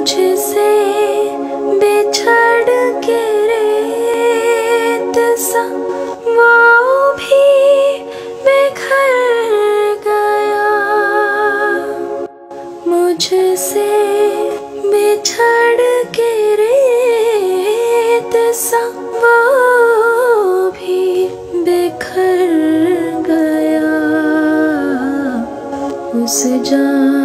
मुझसे बिछड़ के रेत सा वो भी बिखर गया। मुझसे बिछड़ के रेत सा वो भी बिखर गया। उस जान